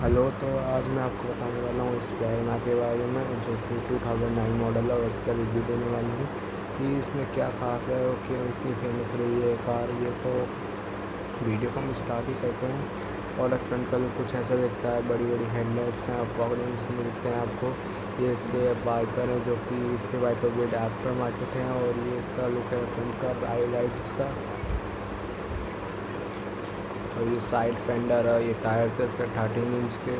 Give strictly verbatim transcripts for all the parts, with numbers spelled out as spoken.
Hello. तो आज मैं आपको बताने वाला हूँ इस वेगन के बारे में, जो कि टू थाउज़ेंड नाइन मॉडल है, और उसका रिव्यू देने वाला हूँ कि इसमें क्या खास है और क्यों इतनी फेमस रही है कार। ये तो वीडियो को हम स्टार्ट ही करते हैं। और फ्रंट का लुक कुछ ऐसा दिखता है, बड़ी बड़ी हेडलाइट्स हैं, फॉग लैंप्स मिलते हैं आपको। ये इसके वाइपर हैं, जो कि इसके वाइपर विद आफ्टर मार्केट हैं, और ये इसका लुक है फ्रंट का हाईलाइट्स का। और ये साइड फेंडर है, ये टायर्स है इसका थर्टीन इंच के।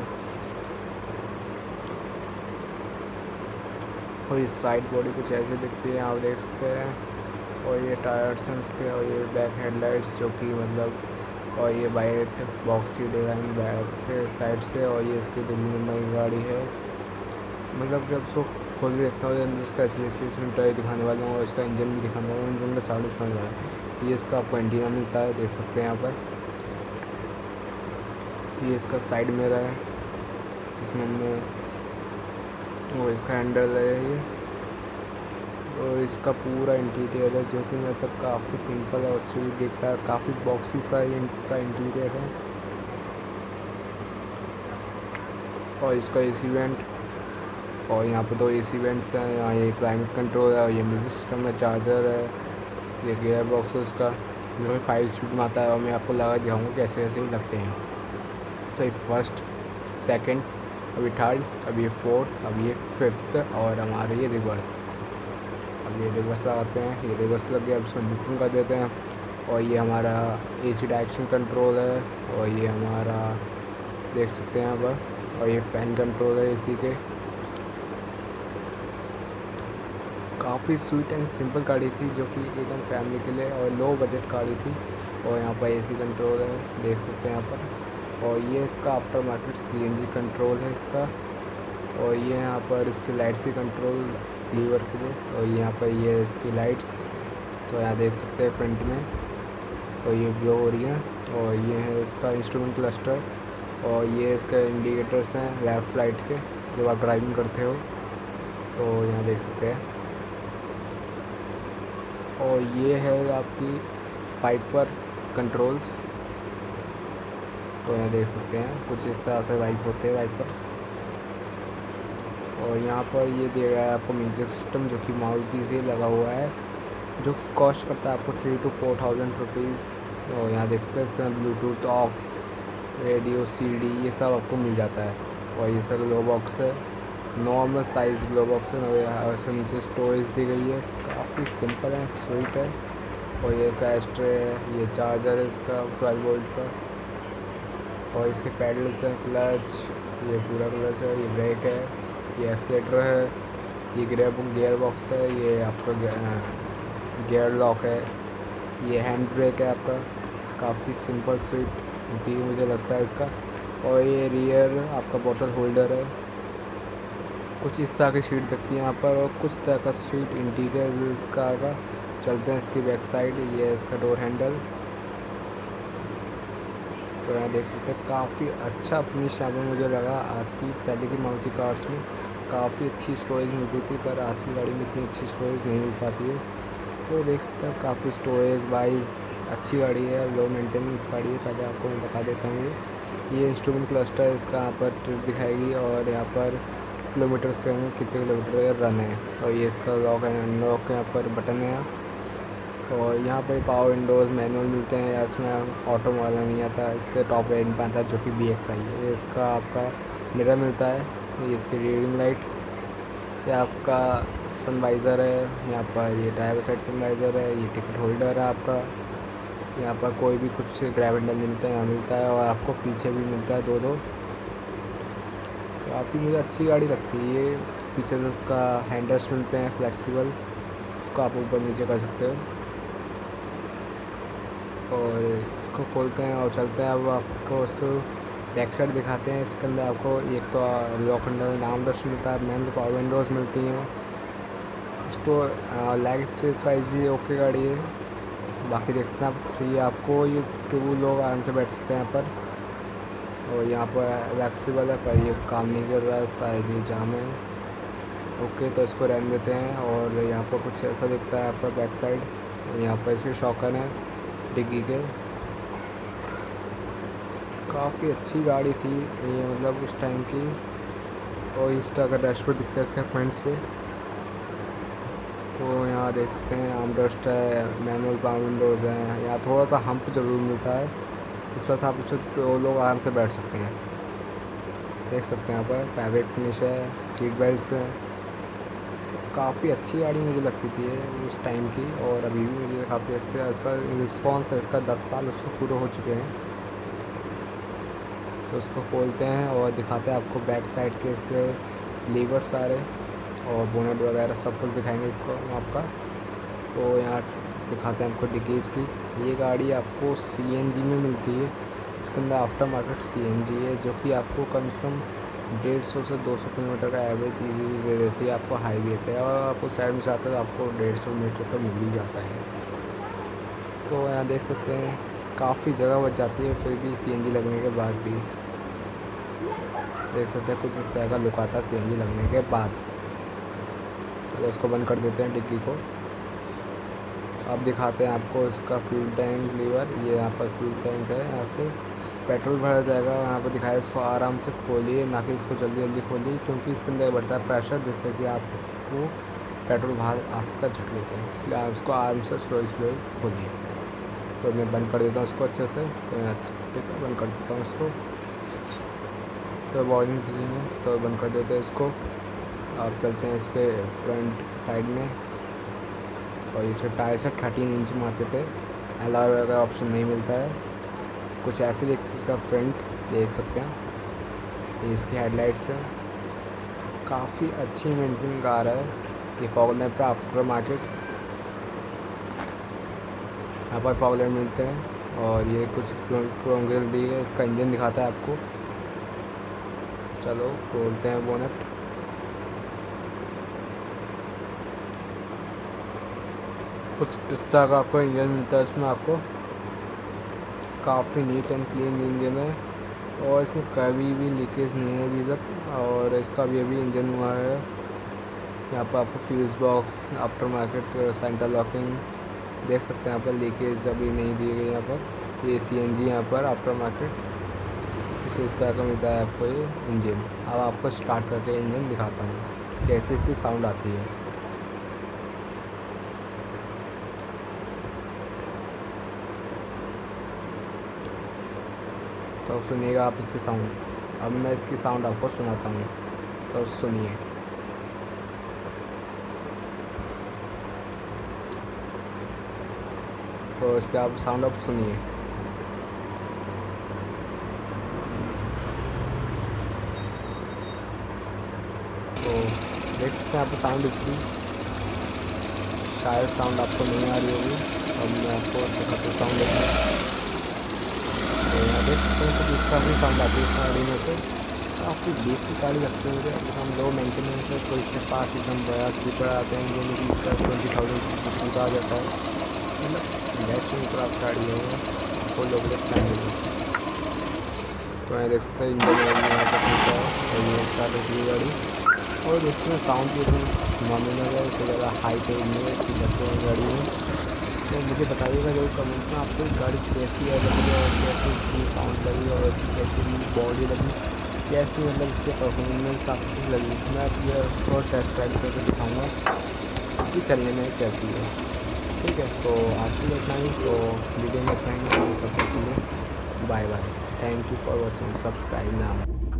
और ये साइड बॉडी कुछ ऐसे दिखती है, आप देख सकते हैं। और ये टायर्स हैं इसके, और ये बैक हेडलाइट्स जो कि मतलब, और ये वाइट बॉक्सी डिज़ाइन बैक से साइड से। और ये इसकी दिल्ली मुंबई की गाड़ी है। मतलब जब उसको खोल के देखता हूँ तो अंदर इसका एच इसमें टायर दिखाने वाला हूँ, और इसका इंजन भी दिखाने वाला हूँ। इंजन का साउंड सुन रहा है। ये इसका आपको एंटीना मिलता है, देख सकते हैं यहाँ पर। ये इसका साइड मिरर है, इसमें हमने वो इसका हैंडल है ये। और इसका पूरा इंटीरियर है, जो कि मतलब काफ़ी सिंपल और स्वीट दिखता है, काफ़ी बॉक्सी सा इसका इंटीरियर है। और इसका एसी वेंट, और यहाँ पे दो एसी वेंट्स हैं। यहाँ ये क्लाइमेट कंट्रोल है, और ये म्यूजिक सिस्टम है, चार्जर है, ये गियर बॉक्स है इसका, जो कि फाइव स्पीड में आता है। और मैं आपको लगा दिखाऊंगा कैसे कैसे ही लगते हैं। तो ये फर्स्ट, सेकंड, अभी थर्ड, अभी ये फोर्थ, अभी ये फिफ्थ, और हमारे ये रिवर्स। अब ये रिवर्स लगाते हैं, ये रिवर्स लग गया। अब इसमें बुकिंग कर देते हैं। और ये हमारा एसी डायरेक्शन कंट्रोल है, और ये हमारा देख सकते हैं यहाँ पर। और ये फैन कंट्रोल है एसी के। काफ़ी स्वीट एंड सिंपल गाड़ी थी, जो कि एकदम फैमिली के लिए और लो बजट गाड़ी थी। और यहाँ पर एसी कंट्रोल है, देख सकते हैं यहाँ पर। और ये इसका आफ्टर मार्केट सीएनजी कंट्रोल है इसका। और ये यहाँ पर इसकी लाइट्स की कंट्रोल लीवर के लिए। और यहाँ पर ये इसकी लाइट्स, तो यहाँ देख सकते हैं फ्रंट में, और ये ब्लो हो रही है। और ये है इसका इंस्ट्रूमेंट क्लस्टर, और ये इसके इंडिकेटर्स हैं लेफ़्ट राइट के, जब आप ड्राइविंग करते हो तो यहाँ देख सकते हैं। और ये है आपकी वाइपर कंट्रोल्स, तो यहाँ देख सकते हैं कुछ इस तरह से वाइप होते हैं वाइपर्स। और यहाँ पर ये दिया गया है आपको म्यूजिक सिस्टम, जो कि मारुति से लगा हुआ है, जो कि कॉस्ट करता है आपको three two four thousand rupees. और यहाँ देख सकते हैं इसके अंदर ब्लूटूथ, ऑक्स, रेडियो, सीडी, ये सब आपको मिल जाता है। और ये सब ग्लो बॉक्स है, नॉर्मल साइज़ ग्लो बॉक्स है। और इसके नीचे स्टोरेज दी गई है, काफ़ी सिंपल है, स्वीट है। और ये इसका एस्ट्रे है, ये चार्जर है इसका ट्वेल्व वोल्ट का। और इसके पैडल्स हैं, क्लच, ये पूरा क्लच है, ये ब्रेक है, ये एक्सीलेटर है, ये गियर गियर बॉक्स है, ये आपका गियर लॉक है, ये हैंड ब्रेक है आपका। काफ़ी सिंपल स्वीट डी मुझे लगता है इसका। और ये रियर आपका बॉटल होल्डर है, कुछ इस तरह की सीट दिखती है यहाँ पर। और कुछ तरह का स्वीट इंटीरियर भी इसका आएगा। चलते हैं इसकी बैक साइड, ये है इसका डोर हैंडल। तो यहाँ देख सकते हैं काफ़ी अच्छा फिनिश यहाँ पर मुझे लगा। आज की पहले की मारुति कार्स में काफ़ी अच्छी स्टोरेज मिलती थी, पर आज की गाड़ी में इतनी अच्छी स्टोरेज नहीं मिल पाती है। तो देख सकते हैं काफ़ी स्टोरेज वाइज अच्छी गाड़ी है, लो मेंटेनेंस गाड़ी है। पहले आपको मैं बता देता हूँ, ये ये इंस्ट्रूमेंट क्लस्टर है इसका, यहाँ पर ट्रिप दिखाएगी, और यहाँ पर किलोमीटर्स दिखाएंगे कितने किलोमीटर रन है। और ये इसका लॉक एंड अनलॉक यहाँ पर बटन है। और यहाँ पर पावर विंडोज़ मैनुअल मिलते हैं, या इसमें ऑटो वाला नहीं आता, इसके टॉप एंड पे आता है, जो कि बी एक्स आई है। ये इसका आपका मिरर मिलता है, ये इसकी रीडिंग लाइट, ये आपका सनवाइज़र है, यहाँ पर ये ड्राइवर साइड सनवाइज़र है, ये टिकट होल्डर है आपका। यहाँ पर कोई भी कुछ ग्रैब हैंडल मिलता है, यहाँ मिलता है, और आपको पीछे भी मिलता है दो दो। काफ़ी मुझे अच्छी गाड़ी लगती है ये। पीछे से इसका हैंडल्स मिलते हैं फ्लेक्सिबल, इसको आप ऊपर नीचे कर सकते हो। और इसको खोलते हैं और चलते हैं। अब आपको उसको बैक साइड दिखाते हैं। इसके अंदर आपको एक तो लॉक हैंडल नाम दर्शन मिलता है, मेन पावर विंडोज़ मिलती हैं। इसको लेग स्पेस वाइज भी ओके गाड़ी है। बाकी देख सकते हैं आप थ्री, आपको ये टू लोग आराम से बैठ सकते हैं यहाँ पर। और यहाँ पर फ्लेक्सिबल है, पर ये काम नहीं कर रहा है, शायद ये जाम है। ओके, तो इसको रहने देते हैं। और यहाँ पर कुछ ऐसा दिखता है यहाँ पर बैक साइड। यहाँ पर इसके शॉकर हैं डिग्गी के, काफ़ी अच्छी गाड़ी थी ये, मतलब उस टाइम की। और इंस्टा का डैशबोर्ड दिखता है इसका फ्रंट से। तो यहाँ देख सकते हैं आर्मरेस्ट है, मैनुअल पावर विंडोज़ हैं। यहाँ थोड़ा सा हम्प जरूर मिलता है, इस पर आप उसे दो लोग आराम से बैठ सकते हैं। देख सकते हैं यहाँ पर फैब्रिक फिनिश है, सीट बेल्ट्स हैं। काफ़ी अच्छी गाड़ी मुझे लगती थी ये उस टाइम की, और अभी भी मुझे काफ़ी अच्छा ऐसा रिस्पॉन्स है इसका। दस साल उसको पूरे हो चुके हैं। तो उसको खोलते हैं और दिखाते हैं आपको बैक साइड के इसके लीवर सारे और बोनट वगैरह सब कुछ दिखाएंगे इसको हम आपका। तो यहाँ दिखाते हैं आपको डिकीज़ की। ये गाड़ी आपको सीएनजी में मिलती है, इसके अंदर आफ्टर मार्केट सीएनजी है, जो कि आपको कम से कम डेढ़ सौ से दो सौ किलोमीटर का एवरेज ईजीली दे देती है आपको हाईवे पे। और आपको साइड में जाता है तो आपको डेढ़ सौ मीटर तो मिल ही जाता है। तो यहाँ देख सकते हैं काफ़ी जगह बच जाती है फिर भी सीएनजी लगने के बाद भी। देख सकते हैं कुछ इस तरह का लुक आता है सीएनजी लगने के बाद। तो इसको बंद कर देते हैं डिक्की को। अब दिखाते हैं आपको इसका फ्यूल टैंक लीवर। ये यहाँ पर फ्यूल टैंक है, यहाँ से पेट्रोल भरा जाएगा। यहाँ पर दिखाया इसको आराम से खोलिए, ना कि इसको जल्दी जल्दी खोलिए, क्योंकि इसके अंदर बढ़ता है प्रेशर, जिससे कि आप इसको पेट्रोल बाहर आ सकता है झटके से। इसलिए आप इसको आराम से स्लो स्लो खोलिए। तो मैं बंद कर देता हूँ इसको अच्छे से। तो मैं ठीक है बंद कर देता हूँ इसको। तो वार्निंग दी है तो बंद कर देते हैं इसको। अब चलते हैं इसके फ्रंट साइड में। और इसके टायर से थर्टीन इंच में आते थे, अलॉय वगैरह ऑप्शन नहीं मिलता है। कुछ ऐसे देख इसका फ्रंट देख सकते हैं। ये इसकी हेडलाइट्स है, काफ़ी अच्छी मेंटेन कार है ये। फॉग लैंप पर आफ्टर मार्केट यहाँ पर फॉग लैंप मिलते हैं। और ये कुछ क्रोम ग्रिल दी है, इसका इंजन दिखाता है आपको। चलो खोलते हैं बोनट। कुछ इस तरह का आपको इंजन मिलता है इसमें आपको। काफ़ी नीट एंड क्लीन इंजन है, और इसमें कभी भी लीकेज नहीं है अभी तक। और इसका भी अभी इंजन हुआ है। यहाँ पर आपको fuse box, after market centre locking देख सकते हैं। यहाँ पर लीकेज अभी नहीं दी गई। यहाँ पर ये सी एन जी यहाँ पर आफ्टर मार्केट कुछ इस तरह का मिलता है आपको ये इंजन। अब आपको स्टार्ट करके इंजन दिखाता हूँ कैसे इसकी साउंड आती है। तो सुनिएगा आप इसकी साउंड। अब मैं इसकी साउंड आपको सुनाता हूँ, तो सुनिए। तो इसके आप साउंड आप सुनिए। तो देख सकते हैं आपको साउंड इसकी। शायद साउंड आपको नहीं आ रही होगी। अब मैं आपको दिखाता साउंड देखा। तो यहाँ देख सकते हैं कुछ इसका भी साउंड आती है इस गाड़ी में से। काफ़ी बेसिक गाड़ी लगती है मुझे। हम लो मेंटेनेंस है, तो इसके पास एकदम बड़ा स्पीकर आते हैं जो मेरी इसका ट्वेंटी थाउजेंड पूरा आ जाता है। मतलब बेस्ट क्लास गाड़ी है वो लोग फैमिली। तो यहाँ देख सकते हैं इंजन यहाँ पर खुलता है और ये स्टार्ट होती है गाड़ी। और इसमें साउंड भी इसमें नॉमिनल है, इससे ज़्यादा हाई पेड नहीं है इसकी लगते हैं गाड़ी में। तो मुझे बताइएगा जरूर कमेंट में आपको गाड़ी कैसी है लगी और कैसी इसकी साउंड लगी और इसकी कैसी बॉडी लगी, कैसी मतलब इसके परफॉर्मेंस आपको लगी। मैं ये उसको टेस्ट ड्राइव करके दिखाऊँगा कि चलने में कैसी है। ठीक है, तो आज के लिए इतना ही। तो वीडियो में इतना ही। तब तक के लिए bye bye. Thank you for watching. Subscribe now.